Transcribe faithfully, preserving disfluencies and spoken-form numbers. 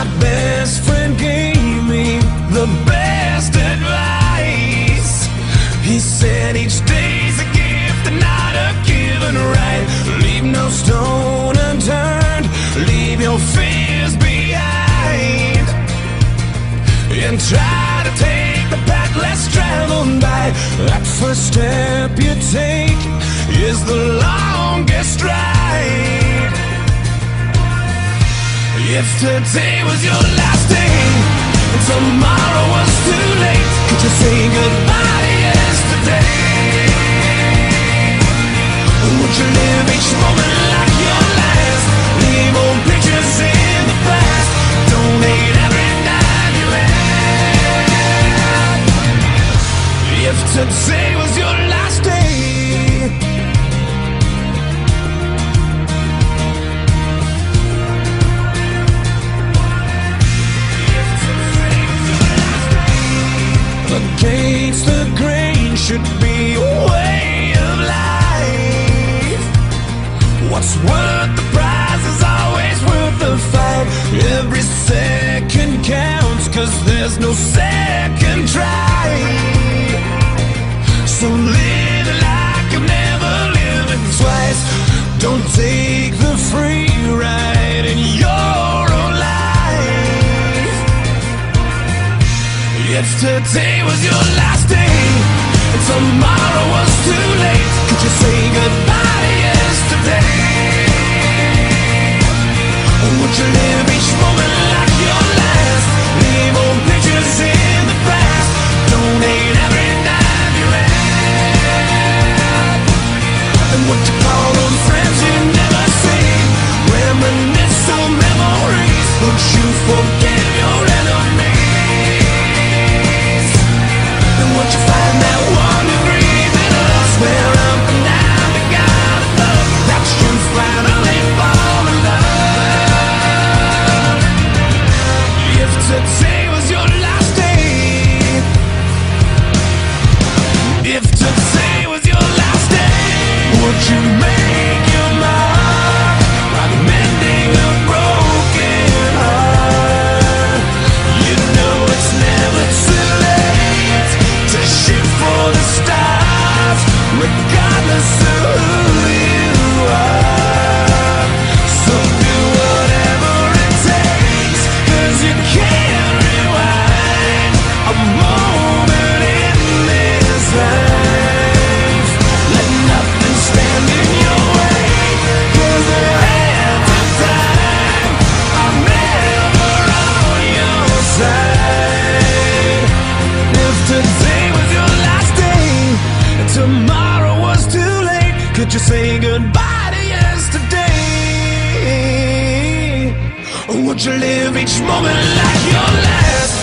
My best friend gave me the best advice. He said each day's a gift and not a given right. Leave no stone unturned, leave your fears behind, and try to take the path less traveled by. That first step you take is the longest ride. If today was your last day and tomorrow was too late, could you say goodbye to yesterday? Would you live each moment like your last? Leave old pictures in the past, donate every dime you had. If today was your last day, against the grain should be a way of life. What's worth the prize is always worth the fight. Every second counts, cause there's no second try. So live like you've never lived twice. Don't take the free ride in your own life. If today was your last day and tomorrow was too late, could you say goodbye to yesterday? Or would you live each moment like your last? Leave old pictures in the past, donate every dime you had. And would you call those friends you never see? Reminisce on memories. Would you forgive your enemies? And would you find that one degree in us where up and down the God of love? That's you finally fall in love. If today was your last day, if today was your last day, would you make your mark by mending a broken heart? You know it's never too late to shoot for the stars, regardless of who you are. So do whatever it takes, cause you can't rewind a moment in this life. Let nothing stand in your way, cause the hands of time are never on your side. If today was your last day and tomorrow was too late, could you say goodbye to yesterday? Or would you live each moment like your last?